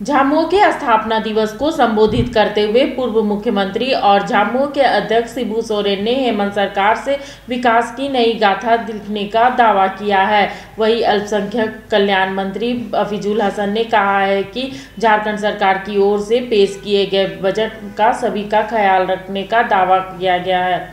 झामुमो के स्थापना दिवस को संबोधित करते हुए पूर्व मुख्यमंत्री और झामुमो के अध्यक्ष शिबू सोरेन ने हेमंत सरकार से विकास की नई गाथा लिखने का दावा किया है। वहीं अल्पसंख्यक कल्याण मंत्री हफीजुल हसन ने कहा है कि झारखंड सरकार की ओर से पेश किए गए बजट का सभी का ख्याल रखने का दावा किया गया है।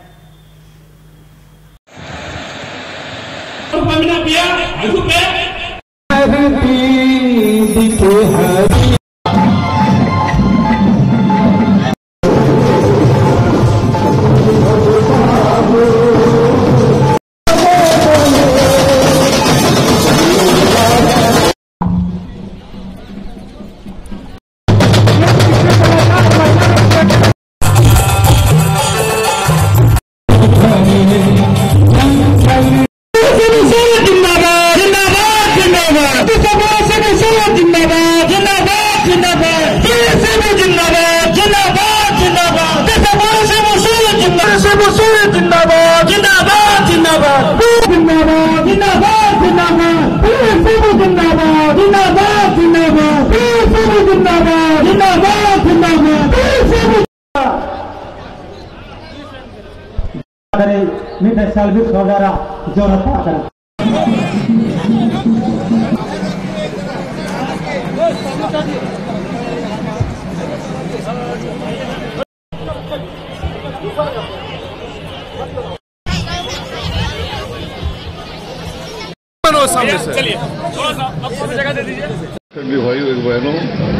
चलिए थोड़ा सा अब जगह दे दीजिए। भाई बहनों,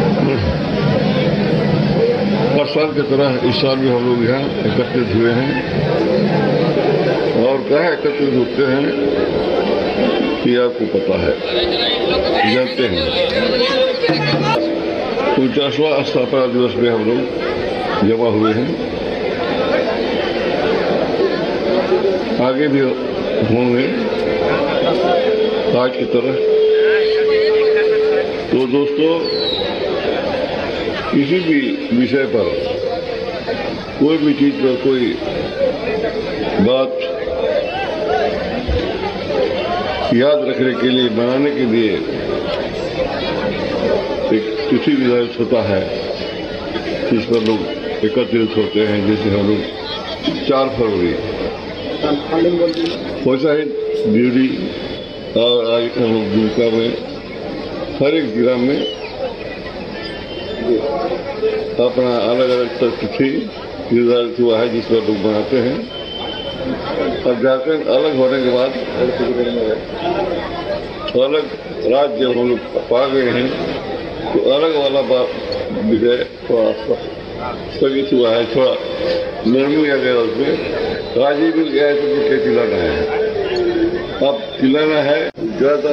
हर साल की तरह इस साल भी हम लोग यहाँ एकत्रित हुए हैं और क्या एकत्रित होते हैं कि आपको पता है, जानते हैं। 49वां स्थापना दिवस में हम लोग जमा हुए हैं, आगे भी होंगे आज की तरह। तो दोस्तों, किसी भी विषय पर, कोई भी चीज पर, कोई बात याद रखने के लिए, बनाने के लिए एक तिथि निर्धारित होता है जिस पर लोग एकत्रित होते हैं। जैसे हम लोग 4 फरवरी, वैसा ही ड्यूटी और आज हम लोग दुमका में हर एक जिला में अपना अलग अलग तिथि निर्धारित हुआ है जिस पर लोग बनाते हैं। और झारखंड अलग होने के बाद अलग राज्य जब हम लोग पा गए हैं तो अलग वाला विषय थोड़ा स्थगित हुआ है, थोड़ा निर्णय लिया गया उसमें। राज्य भी गया है तो क्या चिल्लाना है, अब चिल्लाना है ज्यादा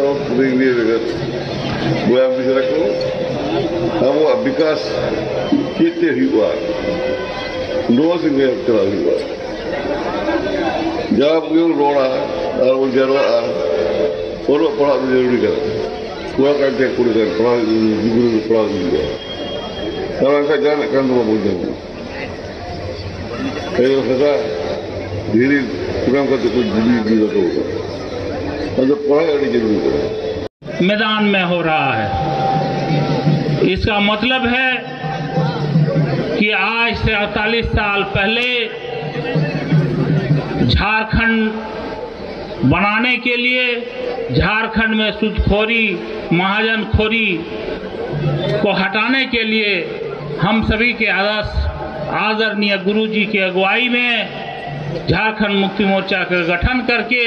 वो आप रखो। अब वो विकास कितने हुआ, 2 से चला हुआ जब रोड़ा और वो जरवा और पढ़ा जरूरी कर पूरा करते पूरी कर पढ़ा दिया तब ऐसा जान कर बोलते हैं धीरे प्रोग्राम करते कुछ जरूरी होगा और पढ़ाई जरूरी करें। मैदान में हो रहा है, इसका मतलब है कि आज से 48 साल पहले झारखंड बनाने के लिए, झारखंड में सूदखोरी, महाजनखोरी को हटाने के लिए हम सभी के आदरणीय गुरुजी की अगुवाई में झारखंड मुक्ति मोर्चा का गठन करके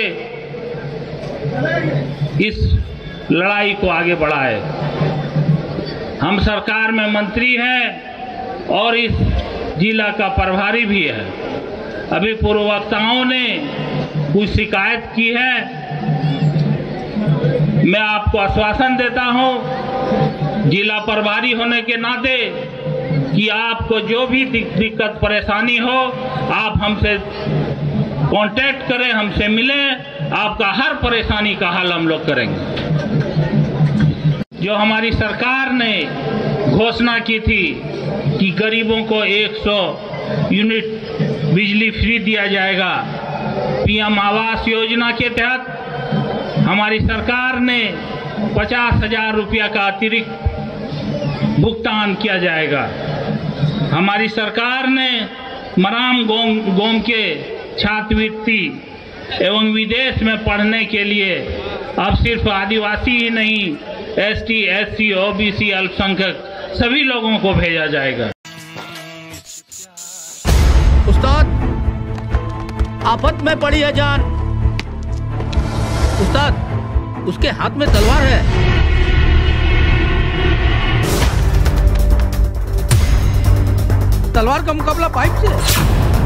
इस लड़ाई को आगे बढ़ाए। हम सरकार में मंत्री हैं और इस जिला का प्रभारी भी है। अभी पूर्व वक्ताओं ने कुछ शिकायत की है, मैं आपको आश्वासन देता हूं जिला प्रभारी होने के नाते कि आपको जो भी दिक्कत परेशानी हो आप हमसे कांटेक्ट करें, हमसे मिलें, आपका हर परेशानी का हल हम लोग करेंगे। जो हमारी सरकार ने घोषणा की थी कि गरीबों को 100 यूनिट बिजली फ्री दिया जाएगा, पीएम आवास योजना के तहत हमारी सरकार ने 50,000 रुपया का अतिरिक्त भुगतान किया जाएगा। हमारी सरकार ने मराम गोम के छात्रवृत्ति एवं विदेश में पढ़ने के लिए अब सिर्फ आदिवासी ही नहीं, ST, SC, OBC, अल्पसंख्यक सभी लोगों को भेजा जाएगा। उस्ताद, आफत में पड़ी है जान। उस्ताद, उसके हाथ में तलवार है। तलवार का मुकाबला पाइप से।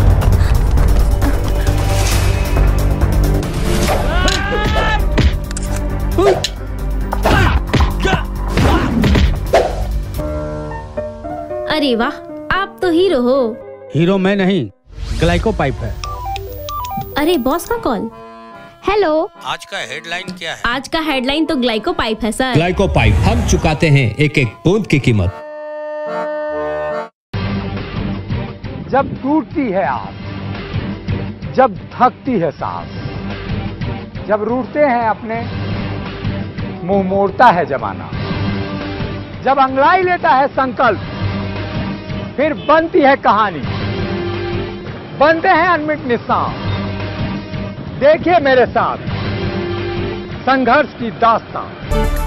अरे वाह, आप तो हीरो हो। हीरो मैं नहीं, ग्लाइको पाइप है। अरे बॉस का कॉल। हेलो, आज का हेडलाइन क्या है? आज का हेडलाइन तो ग्लाइको पाइप है सर। ग्लाइको पाइप, हम चुकाते हैं एक एक बूंद की कीमत। जब टूटती है आस, जब थकती है सांस, जब रूठते हैं अपने, मुंह मोड़ता है जमाना, जब अंगड़ाई लेता है संकल्प, फिर बनती है कहानी, बनते हैं अनमिट निशान। देखिए मेरे साथ संघर्ष की दास्तां।